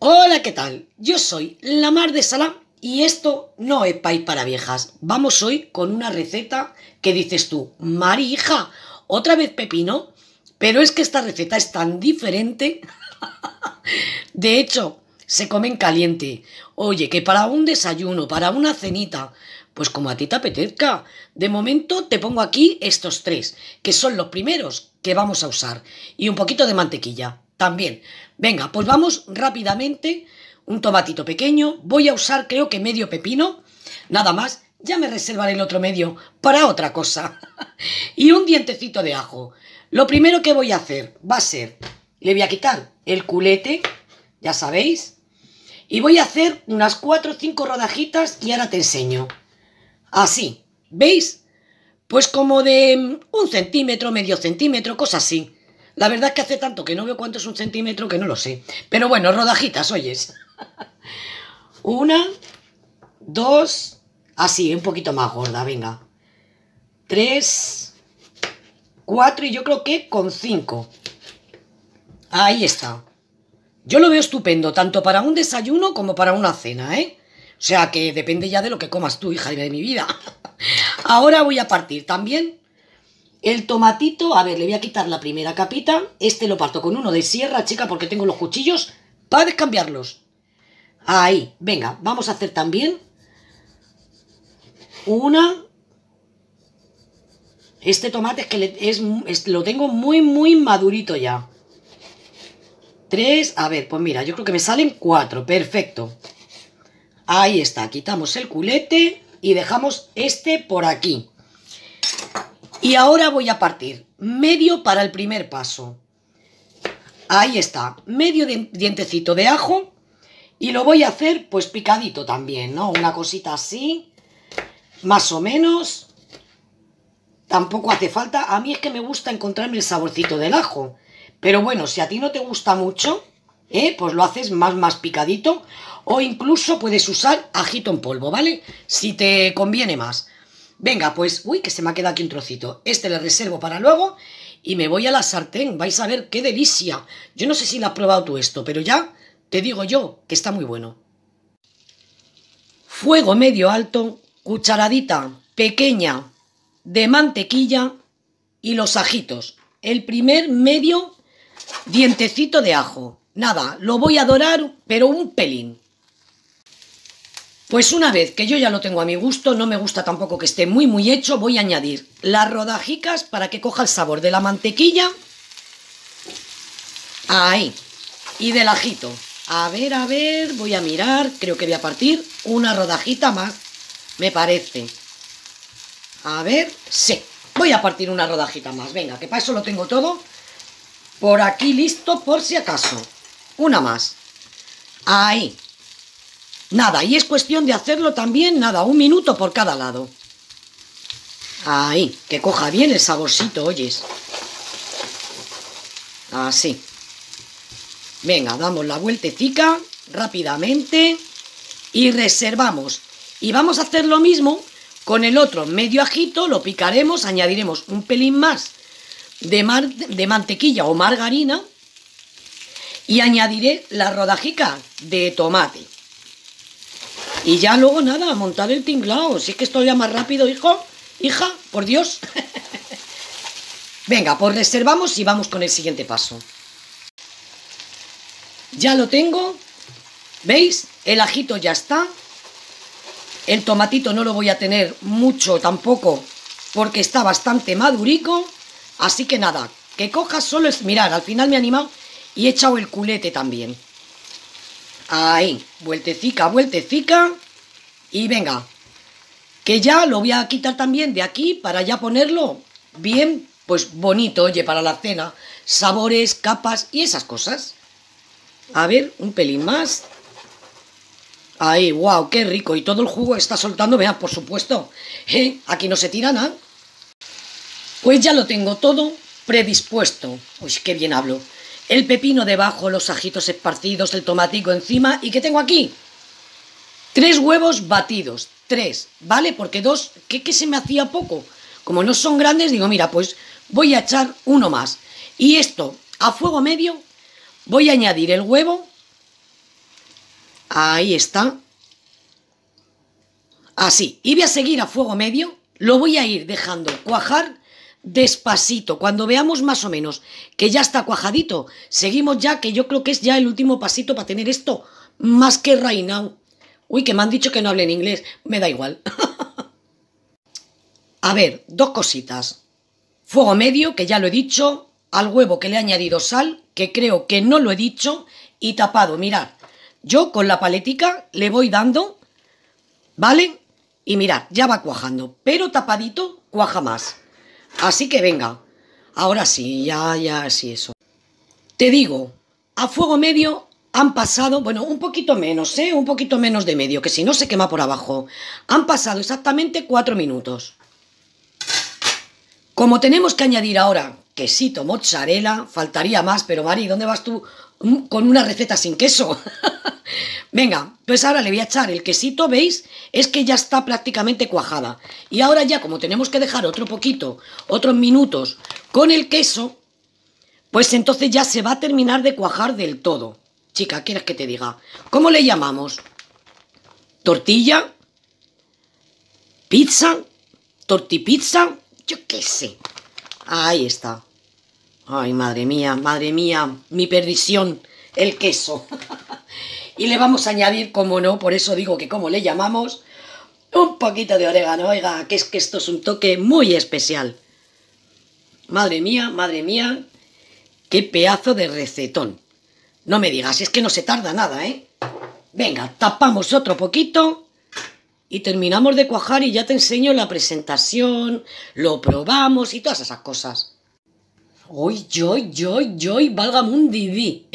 Hola, ¿qué tal? Yo soy la Mar de Salam y esto no es país para viejas. Vamos hoy con una receta que dices tú, Mari, hija, ¿otra vez pepino? Pero es que esta receta es tan diferente. De hecho, se come en caliente. Oye, que para un desayuno, para una cenita, pues como a ti te apetezca. De momento te pongo aquí estos tres, que son los primeros que vamos a usar. Y un poquito de mantequilla también. Venga, pues vamos rápidamente. Un tomatito pequeño. Voy a usar creo que medio pepino. Nada más. Ya me reservaré el otro medio para otra cosa. Y un dientecito de ajo. Lo primero que voy a hacer va a ser, le voy a quitar el culete, ya sabéis, y voy a hacer unas 4 o 5 rodajitas y ahora te enseño. Así, ¿veis? Pues como de 1 centímetro, medio centímetro, cosas así. La verdad es que hace tanto que no veo cuánto es 1 centímetro que no lo sé. Pero bueno, rodajitas, oyes. 1, 2, así, un poquito más gorda, venga. 3, 4 y yo creo que con 5. Ahí está. Yo lo veo estupendo, tanto para un desayuno como para una cena, ¿eh? O sea que depende ya de lo que comas tú, hija de mi vida. Ahora voy a partir también el tomatito. A ver, le voy a quitar la primera capita. Este lo parto con uno de sierra, chica, porque tengo los cuchillos para descambiarlos. Ahí, venga, vamos a hacer también una. Este tomate es que lo tengo muy madurito ya. 3, a ver, pues mira, yo creo que me salen 4, perfecto. Ahí está, quitamos el culete y dejamos este por aquí. Y ahora voy a partir medio para el primer paso. Ahí está, medio dientecito de ajo y lo voy a hacer pues picadito también, ¿no? Una cosita así, más o menos. Tampoco hace falta, a mí es que me gusta encontrarme el saborcito del ajo. Pero bueno, si a ti no te gusta mucho, pues lo haces más picadito. O incluso puedes usar ajito en polvo, ¿vale? Si te conviene más. Venga, pues, uy, que se me ha quedado aquí un trocito. Este le reservo para luego y me voy a la sartén. Vais a ver qué delicia. Yo no sé si lo has probado tú esto, pero ya te digo yo que está muy bueno. Fuego medio alto, cucharadita pequeña de mantequilla y los ajitos. El primer medio dientecito de ajo. Nada, lo voy a dorar, pero un pelín. Pues una vez que yo ya lo tengo a mi gusto, no me gusta tampoco que esté muy hecho, voy a añadir las rodajicas para que coja el sabor de la mantequilla. Ahí. Y del ajito. A ver, voy a mirar, creo que voy a partir una rodajita más, me parece. A ver, sí, voy a partir una rodajita más, venga, que para eso lo tengo todo por aquí listo por si acaso. Una más. Ahí. Nada, y es cuestión de hacerlo también, nada, 1 minuto por cada lado. Ahí, que coja bien el saborcito, oyes. Así. Venga, damos la vueltecica rápidamente y reservamos. Y vamos a hacer lo mismo con el otro medio ajito, lo picaremos, añadiremos un pelín más de mantequilla o margarina y añadiré la rodajica de tomate. Y ya luego nada, a montar el tinglao. Si es que esto ya más rápido, hijo, hija, por Dios. Venga, pues reservamos y vamos con el siguiente paso. Ya lo tengo, ¿veis? El ajito ya está. El tomatito no lo voy a tener mucho tampoco porque está bastante madurico. Así que nada, que cojas solo es... Mirad, al final me he animado y he echado el culete también. Ahí, vueltecica. Y venga, que ya lo voy a quitar también de aquí para ya ponerlo bien, pues bonito, oye, para la cena. Sabores, capas y esas cosas. A ver, un pelín más. Ahí, wow, qué rico. Y todo el jugo está soltando, vean, por supuesto. Aquí no se tira nada. Pues ya lo tengo todo predispuesto. Uy, qué bien hablo. El pepino debajo, los ajitos esparcidos, el tomatico encima. ¿Y qué tengo aquí? 3 huevos batidos. 3, ¿vale? Porque 2, que se me hacía poco. Como no son grandes, digo, mira, pues voy a echar uno más. Y esto, a fuego medio, voy a añadir el huevo Ahí está. Así. Y voy a seguir a fuego medio. Lo voy a ir dejando cuajar despacito. Cuando veamos más o menos que ya está cuajadito, seguimos ya, que yo creo que es ya el último pasito para tener esto más que reinado. Uy, que me han dicho que no hable en inglés. Me da igual. A ver, dos cositas. Fuego medio, que ya lo he dicho. Al huevo que le he añadido sal, que creo que no lo he dicho. Y tapado, mirad. Yo con la paletica le voy dando, ¿vale? Y mirad, ya va cuajando. Pero tapadito cuaja más. Así que venga. Ahora sí, ya, sí, eso. Te digo, a fuego medio han pasado, bueno, un poquito menos, un poquito menos de medio, que si no se quema por abajo. Han pasado exactamente 4 minutos. Como tenemos que añadir ahora quesito mozzarella, faltaría más, pero Mari, ¿dónde vas tú con una receta sin queso? Venga, pues ahora le voy a echar el quesito, ¿veis? Es que ya está prácticamente cuajada. Y ahora ya, como tenemos que dejar otro poquito, otros minutos con el queso, pues entonces ya se va a terminar de cuajar del todo. Chica, ¿quieres que te diga? ¿Cómo le llamamos? ¿Tortilla? ¿Pizza? ¿Tortipizza? Yo qué sé. Ahí está. Ay, madre mía, mi perdición, el queso. Y le vamos a añadir, como no, por eso digo que como le llamamos, un poquito de orégano. Oiga, que es que esto es un toque muy especial. Madre mía, qué pedazo de recetón. No me digas, es que no se tarda nada, ¿eh? Venga, tapamos otro poquito y terminamos de cuajar y ya te enseño la presentación, lo probamos y todas esas cosas. ¡Uy, válgame un didí!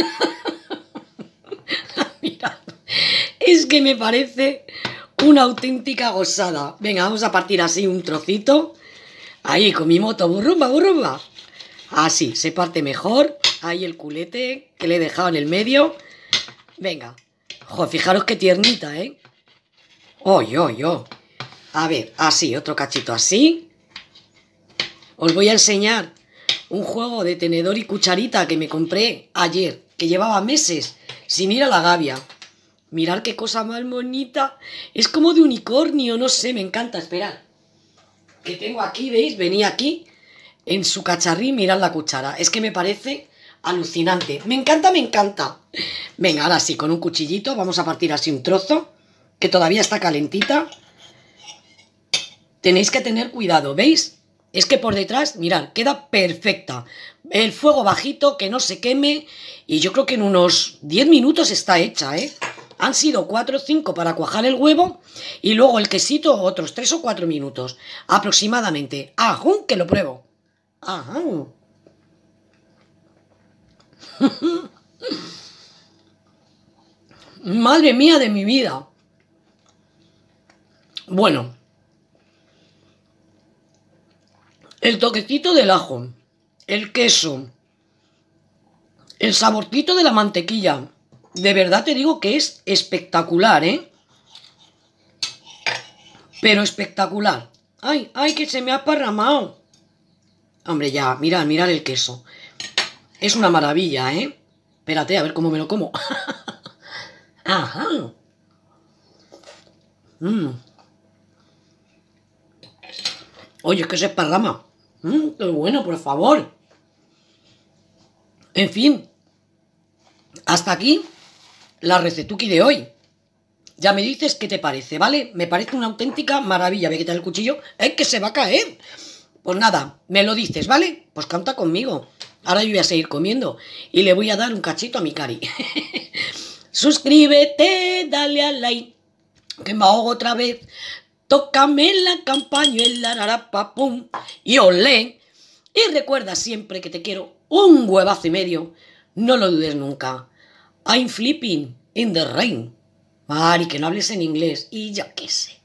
Mira, es que me parece una auténtica gozada. Venga, vamos a partir así un trocito. Ahí, con mi moto, burrumba. Así, se parte mejor. Ahí el culete que le he dejado en el medio. Venga. Joder, fijaros qué tiernita, ¿eh? A ver, así, otro cachito así. Os voy a enseñar un juego de tenedor y cucharita que me compré ayer, que llevaba meses sin ir a la Gavia. Mirad qué cosa más bonita. Es como de unicornio, no sé, me encanta. Esperad. Que tengo aquí, ¿veis? Venía aquí en su cacharrín, mirad la cuchara. Es que me parece alucinante. Me encanta. Venga, ahora sí, con un cuchillito vamos a partir así un trozo, que todavía está calentita. Tenéis que tener cuidado, ¿veis? Es que por detrás, mirad, queda perfecta. El fuego bajito, que no se queme. Y yo creo que en unos 10 minutos está hecha, ¿eh? Han sido 4 o 5 para cuajar el huevo. Y luego el quesito otros 3 o 4 minutos. Aproximadamente. ¡Ajún! Que lo pruebo. ¡Ajá! Madre mía de mi vida. Bueno. El toquecito del ajo, el queso, el saborcito de la mantequilla. De verdad te digo que es espectacular, ¿eh? Pero espectacular. ¡Ay, que se me ha parramado! Hombre, ya, mirad el queso. Es una maravilla, ¿eh? Espérate, a ver cómo me lo como. ¡Ajá! Oye, es que se esparrama. ¡Qué bueno, por favor! En fin, hasta aquí la recetuki de hoy. Ya me dices qué te parece, ¿vale? Me parece una auténtica maravilla. Voy a quitar el cuchillo. ¡Es que se va a caer! Pues nada, me lo dices, ¿vale? Pues canta conmigo. Ahora yo voy a seguir comiendo y le voy a dar un cachito a mi cari. Suscríbete, dale al like, que me ahogo otra vez. Tócame la campañuela, rarapapum, y olé. Y recuerda siempre que te quiero un huevazo y medio. No lo dudes nunca. I'm flipping in the rain. Mari, que no hables en inglés. Y yo qué sé.